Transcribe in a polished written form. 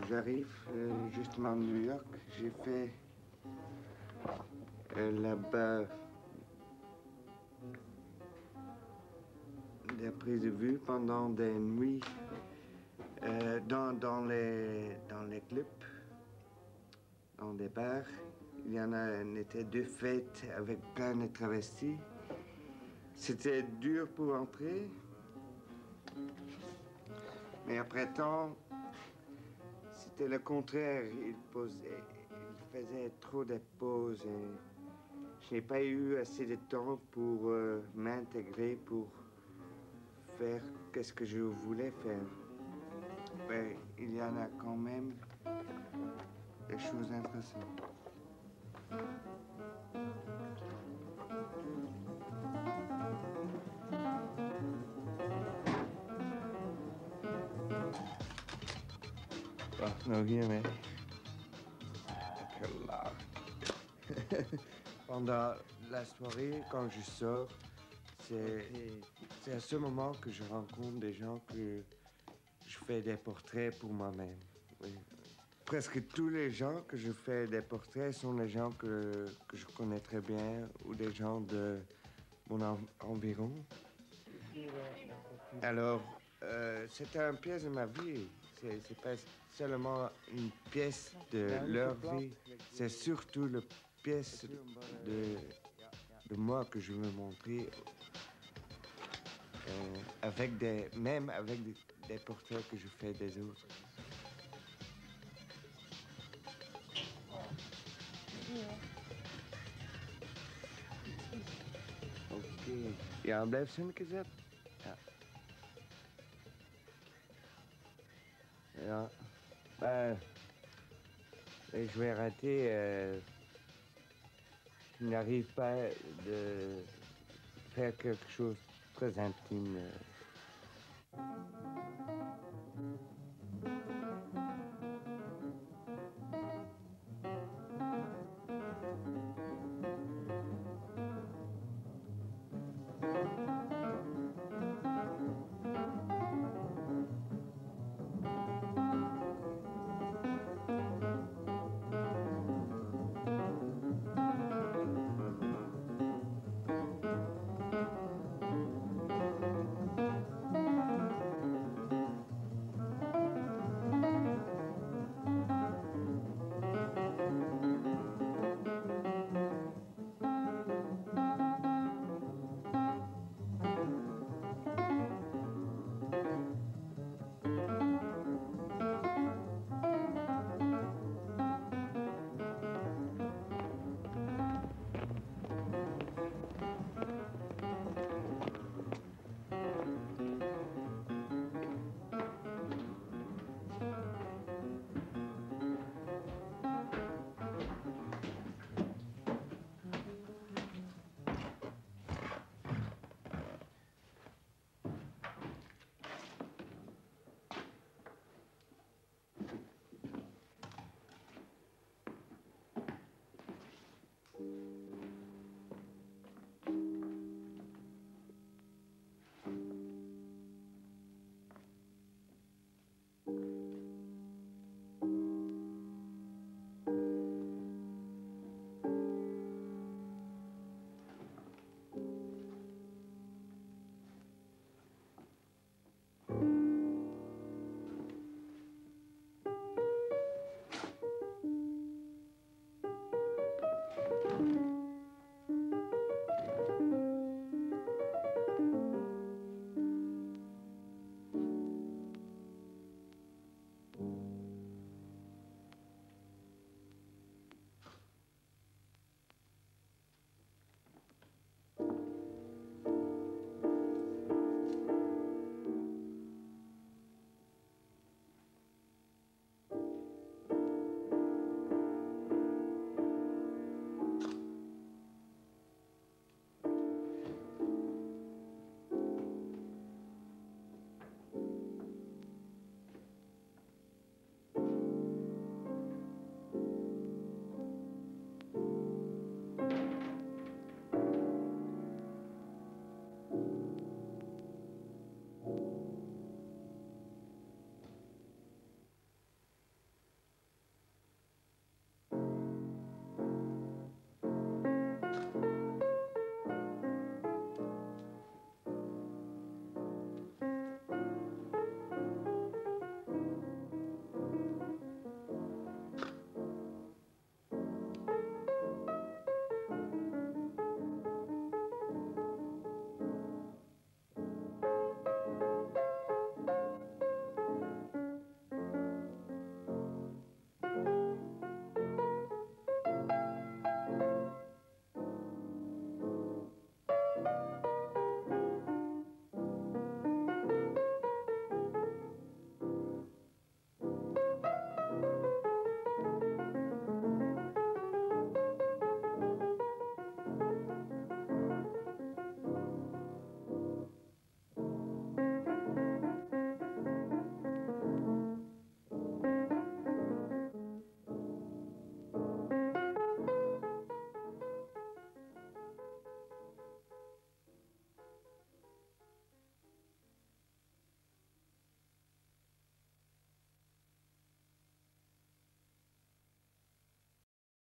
j'arrive justement de New York. J'ai fait là-bas des prises de vue pendant des nuits dans les clubs, dans des bars. Il y en a, était deux fêtes avec plein de travestis. C'était dur pour entrer. Mais après temps, c'était le contraire. Il faisait trop de pauses. Et je n'ai pas eu assez de temps pour m'intégrer, pour faire ce que je voulais faire. Mais il y en a quand même des choses intéressantes. Ah, non, rien, mais... Quel art. Pendant la soirée, quand je sors, c'est à ce moment que je rencontre des gens que je fais des portraits pour moi-même. Oui. Presque tous les gens que je fais des portraits sont des gens que je connais très bien ou des gens de mon environ. Alors, c'est une pièce de ma vie. C'est pas seulement une pièce de leur vie. C'est surtout la pièce de moi que je veux montrer. Même avec des portraits que je fais des autres. Oké. Ja, blijf zijn gezet. Ja. Ja. Je vais arrêter. Je n'arrive pas de faire quelque chose de très intime.